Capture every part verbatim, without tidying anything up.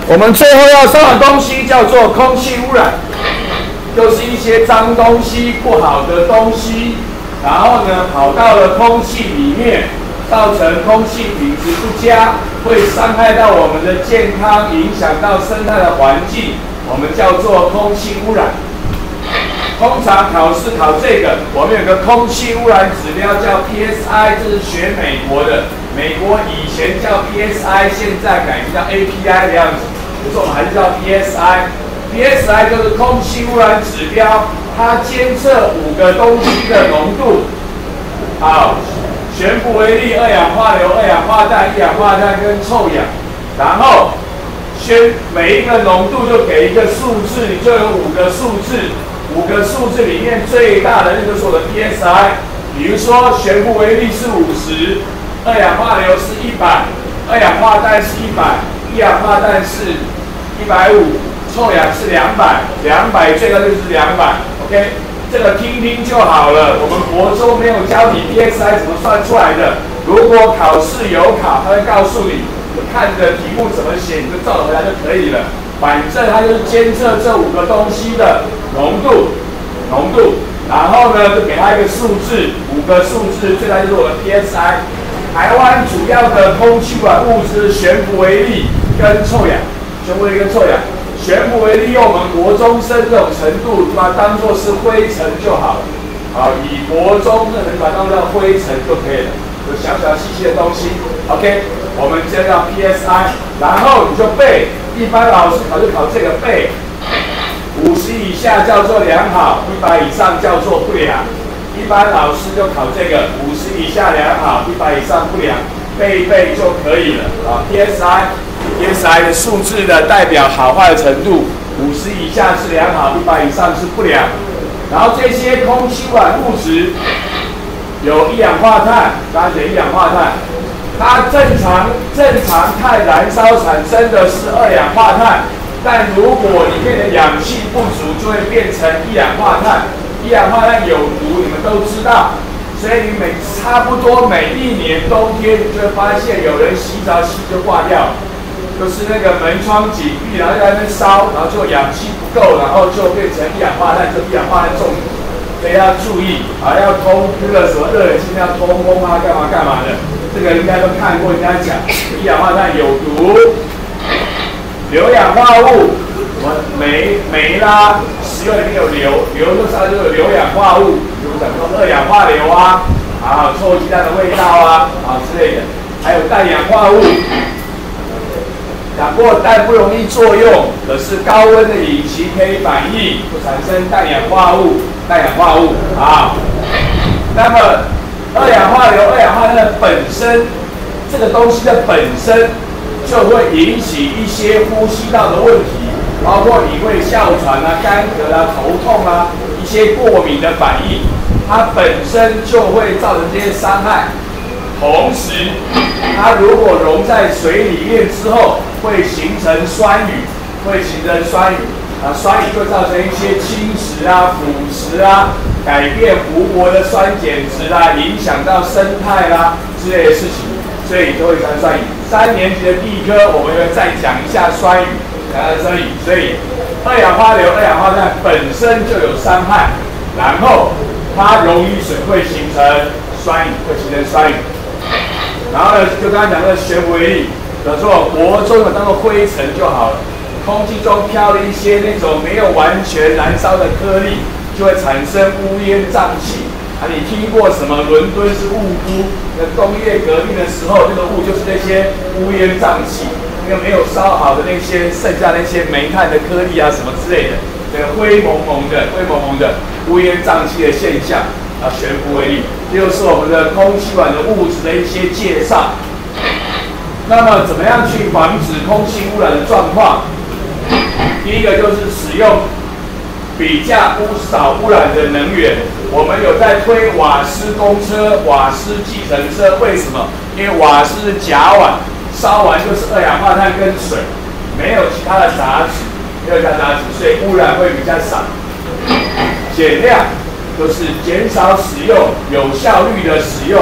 我们最后要上的东西叫做空气污染，就是一些脏东西、不好的东西，然后呢跑到了空气里面，造成空气品质不佳，会伤害到我们的健康，影响到生态的环境，我们叫做空气污染。通常考试考这个，我们有个空气污染指标叫 P S I， 这是学美国的。美国以前叫 P S I， 现在改名叫 A P I 的样子，可是我们还是叫 P S I。P S I 就是空气污染指标，它监测五个东西的浓度。好，悬浮微粒、二氧化硫、二氧化氮、一氧化碳跟臭氧，然后宣每一个浓度就给一个数字，你就有五个数字。五个数字里面最大的那就是我的 P S I， 比如说悬浮微粒是五十，二氧化硫是一百，二氧化氮是一百，一氧化碳是一百五十，臭氧是两百，两百最高就是两百 ，OK， 这个听听就好了。我们国中没有教你 P S I 怎么算出来的，如果考试有考，他会告诉你，你看着题目怎么写，你就照着回答就可以了。反正它就是监测这五个东西的浓度，浓度，然后呢就给它一个数字，五个数字，最大就是我的 P S I。台湾主要的空气污染物质悬浮微粒跟臭氧，悬浮微粒跟臭氧。悬浮微粒用我们国中生这种程度，把它当做是灰尘就好了。好，以国中的人把它当做灰尘就可以了，有小小细细的东西。OK， 我们接到 P S I， 然后你就背。一般老师考就考这个背，五十以下叫做良好，一百以上叫做不良。一般老师就考这个，五十以下良好，一百以上不良，背一背就可以了啊。P S I，P S I 的数字的代表好坏的程度，五十以下是良好，一百以上是不良。然后这些空气污染物质有一氧化碳，大家写一氧化碳。它正常正常态燃烧产生的是二氧化碳，但如果里面的氧气不足，就会变成一氧化碳。一氧化碳有毒，你们都知道，所以你每差不多每一年冬天，你就会发现有人洗澡洗就挂掉，就是那个门窗紧闭，然后在那边烧，然后就氧气不够，然后就变成一氧化碳，就一氧化碳中毒。所以要注意啊，要通那个什么热水器要通风啊，干嘛干嘛的。这个应该都看过，人家讲一氧化碳有毒，硫氧化物，什么煤煤啦，石油里面有硫，硫就是它就有硫氧化物，比如讲说二氧化硫啊，啊臭鸡蛋的味道啊，啊之类的，还有氮氧化物。讲过氮不容易作用，可是高温的引擎可以反应，会产生氮氧化物，氮氧化物啊。那么二氧化硫、二氧化碳的本身，这个东西的本身就会引起一些呼吸道的问题，包括你会哮喘啊、干咳啊、头痛啊，一些过敏的反应，它本身就会造成这些伤害。同时，它如果溶在水里面之后，会形成酸雨，会形成酸雨。啊，酸雨会造成一些侵蚀啊、腐蚀啊，改变湖泊的酸碱值啦、啊，影响到生态啦、啊、之类的事情，所以都会产生酸雨。三年级的地科我们会再讲一下酸雨，讲到酸雨。所以二氧化硫、二氧化碳本身就有伤害，然后它溶于水会形成酸雨，会形成酸雨。然后呢，就刚刚讲的悬浮微粒，叫做国中的当做灰尘就好了。空气中飘了一些那种没有完全燃烧的颗粒，就会产生乌烟瘴气。啊，你听过什么伦敦是雾都？那工业革命的时候，那个雾就是那些乌烟瘴气，那个没有烧好的那些剩下那些煤炭的颗粒啊什么之类的，那个灰蒙蒙的、灰蒙蒙的乌烟瘴气的现象啊，悬浮微粒，这就是我们的空气污染的物质的一些介绍。那么，怎么样去防止空气污染的状况？第一个就是使用比较少污染的能源。我们有在推瓦斯公车、瓦斯计程车，为什么？因为瓦斯是甲烷，烧完就是二氧化碳跟水，没有其他的杂质，没有其他杂质，所以污染会比较少。减量就是减少使用，有效率的使用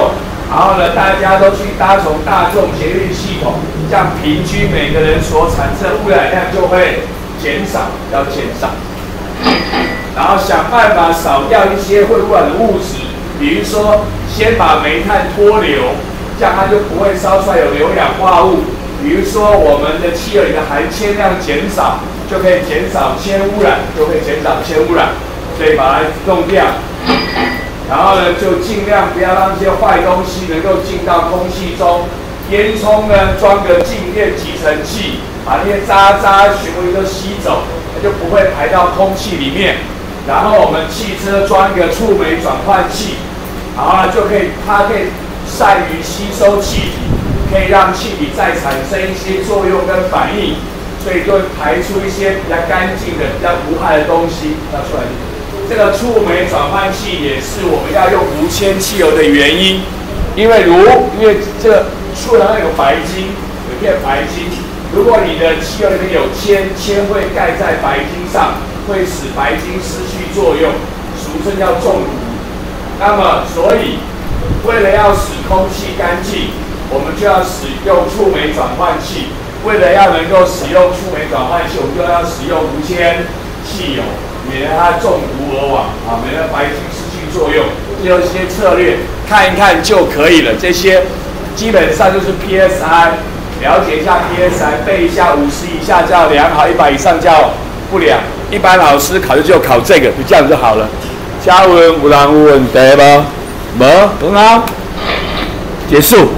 然后呢，大家都去搭乘大众捷运系统，这样平均每个人所产生的污染量就会减少，要减少。然后想办法少掉一些会污染的物质，比如说先把煤炭脱硫，这样它就不会烧出来有硫氧化物。比如说我们的汽油里的含铅量减少，就可以减少铅污染，就会减少铅污染，所以把它弄掉。然后呢，就尽量不要让这些坏东西能够进到空气中。烟囱呢，装个静电集成器，把那些渣渣全部都吸走，它就不会排到空气里面。然后我们汽车装一个触媒转换器，然后呢就可以，它可以善于吸收气体，可以让气体再产生一些作用跟反应，所以就会排出一些比较干净的、比较无害的东西要出来。这个触媒转换器也是我们要用无铅汽油的原因，因为如因为这个醋上有白金，有片白金，如果你的汽油里面有铅，铅会盖在白金上。会使白金失去作用，俗称叫中毒。那么，所以为了要使空气干净，我们就要使用触媒转换器。为了要能够使用触媒转换器，我们就要使用无铅汽油，免得它中毒而亡啊，免得白金失去作用。这有一些策略，看一看就可以了。这些基本上就是 P S I， 了解一下 P S I， 背一下五十以下叫良好，一百以上叫不良。一般老师考试就考这个，就这样就好了。嘉文有人有问题吗？没，很好，结束。